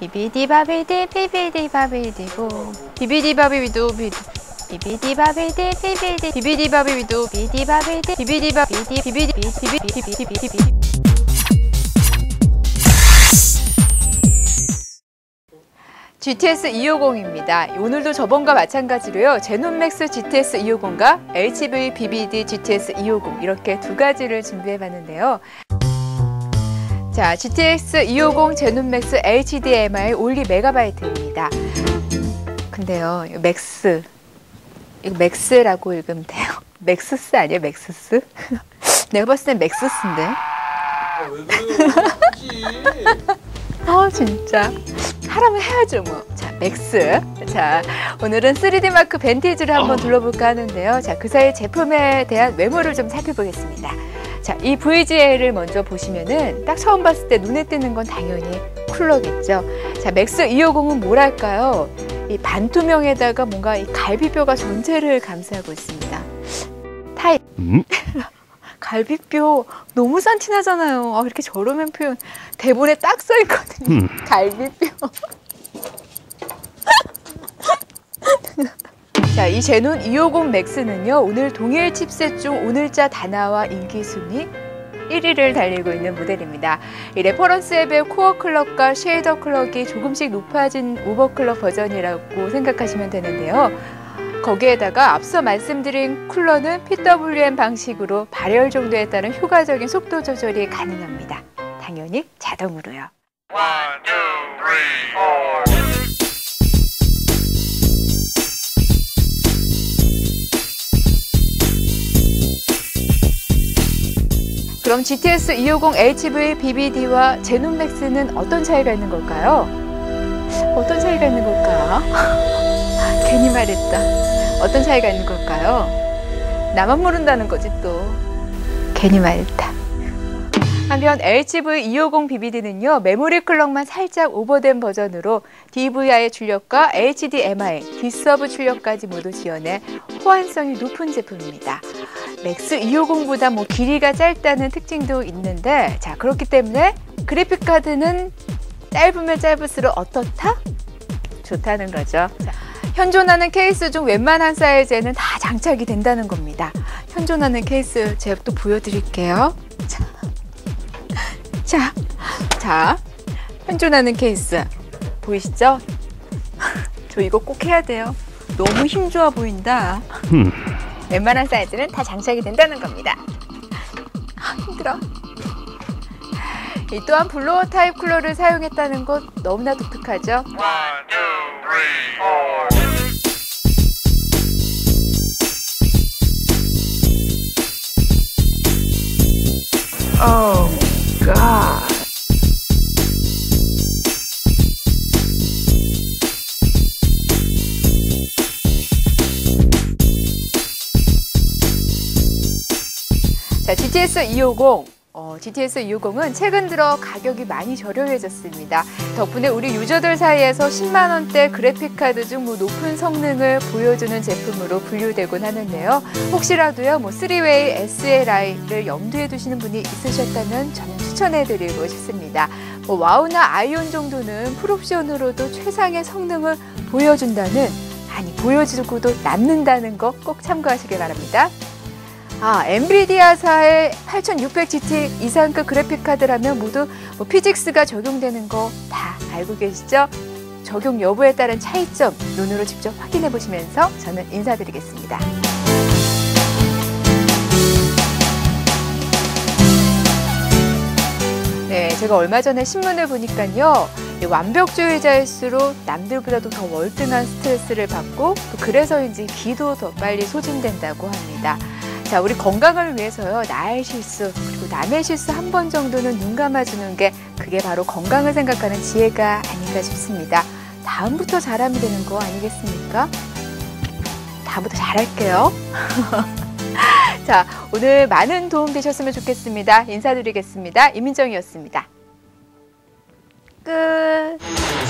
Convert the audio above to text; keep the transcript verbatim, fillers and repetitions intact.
비비디바비디 비비디바비디보 비비디바비비도 비디 비비디바비디 비비디 비비디바비비도 비디바비디 비비디바비디 비비디 비비디비비비비비 지티에스 이백오십입니다. 오늘도 저번과 마찬가지로요. 제논맥스 지티에스 이백오십과 엘지브이 비비디 지티에스 이백오십 이렇게 두 가지를 준비해봤는데요. 자, 지티에스 이백오십 제논맥스 에이치디엠아이 올리 메가바이트입니다. 근데요, 이거 맥스, 이거 맥스라고 읽으면 돼요. 맥스스 아니에요, 맥스스? 내가 봤을 땐 맥스스인데. 아, 왜 그래요? 아, 진짜. 하라면 해야죠, 뭐. 자, 맥스. 자, 오늘은 쓰리디 마크 벤티지를 한번 둘러볼까 하는데요. 자, 그 사이 제품에 대한 외모를 좀 살펴보겠습니다. 자, 이 브이지엘을 먼저 보시면은 딱 처음 봤을 때 눈에 띄는 건 당연히 쿨러겠죠. 자, 맥스 이백오십은 뭐랄까요? 이 반투명에다가 뭔가 이 갈비뼈가 전체를 감싸고 있습니다. 타입. 음? 갈비뼈 너무 산티나잖아요. 아, 이렇게 저렴한 표현 대본에 딱 써있거든요. 음. 갈비뼈. 자, 이 제논 이백오십 맥스는요, 오늘 동일 칩셋 중 오늘자 다나와 인기 순위 일 위를 달리고 있는 모델입니다. 이 레퍼런스 앱의 코어 클럭과 쉐이더 클럭이 조금씩 높아진 오버클럭 버전이라고 생각하시면 되는데요. 거기에다가 앞서 말씀드린 쿨러는 피더블유엠 방식으로 발열 정도에 따른 효과적인 속도 조절이 가능합니다. 당연히 자동으로요. 원, 투, 쓰리, 포. 그럼 지티에스 이백오십 엘지브이 비비디와 제논맥스는 어떤 차이가 있는 걸까요? 어떤 차이가 있는 걸까? 괜히 말했다. 어떤 차이가 있는 걸까요? 나만 모른다는 거지 또. 괜히 말했다. 한편 엘지브이 이백오십 비비디는요, 메모리 클럭만 살짝 오버된 버전으로 디브이아이 출력과 에이치디엠아이, 뒷서브 출력까지 모두 지원해 호환성이 높은 제품입니다. 맥스 이백오십보다 뭐 길이가 짧다는 특징도 있는데, 자, 그렇기 때문에 그래픽카드는 짧으면 짧을수록 어떻다? 좋다는 거죠. 자, 현존하는 케이스 중 웬만한 사이즈에는 다 장착이 된다는 겁니다. 현존하는 케이스 제가 또 보여드릴게요. 자, 자, 자, 현존하는 케이스 보이시죠? 저 이거 꼭 해야 돼요. 너무 힘 좋아 보인다. 웬만한 사이즈는 다 장착이 된다는 겁니다. 아, 힘들어. 이 또한 블로어 타입 쿨러를 사용했다는 것 너무나 독특하죠? 원, 투, 쓰리, 포. Oh God. 자, 지티에스 이백오십. 어, 지티에스 이백오십은 최근 들어 가격이 많이 저렴해졌습니다. 덕분에 우리 유저들 사이에서 십만 원대 그래픽카드 중 뭐 높은 성능을 보여주는 제품으로 분류되곤 하는데요. 혹시라도요, 뭐 쓰리웨이 에스엘아이를 염두에 두시는 분이 있으셨다면 저는 추천해드리고 싶습니다. 뭐 와우나 아이온 정도는 풀옵션으로도 최상의 성능을 보여준다는, 아니 보여주고도 남는다는 거 꼭 참고하시길 바랍니다. 아, 엔비디아사의 팔천육백 지티 이상급 그래픽카드라면 모두 뭐 피직스가 적용되는 거 다 알고 계시죠? 적용 여부에 따른 차이점 눈으로 직접 확인해 보시면서 저는 인사드리겠습니다. 네, 제가 얼마 전에 신문을 보니까요, 완벽주의자일수록 남들보다도 더 월등한 스트레스를 받고, 또 그래서인지 기도 더 빨리 소진된다고 합니다. 자, 우리 건강을 위해서요, 나의 실수 그리고 남의 실수 한 번 정도는 눈 감아주는 게, 그게 바로 건강을 생각하는 지혜가 아닌가 싶습니다. 다음부터 잘하면 되는 거 아니겠습니까? 다음부터 잘할게요. 자, 오늘 많은 도움 되셨으면 좋겠습니다. 인사드리겠습니다. 이민정이었습니다. 끝.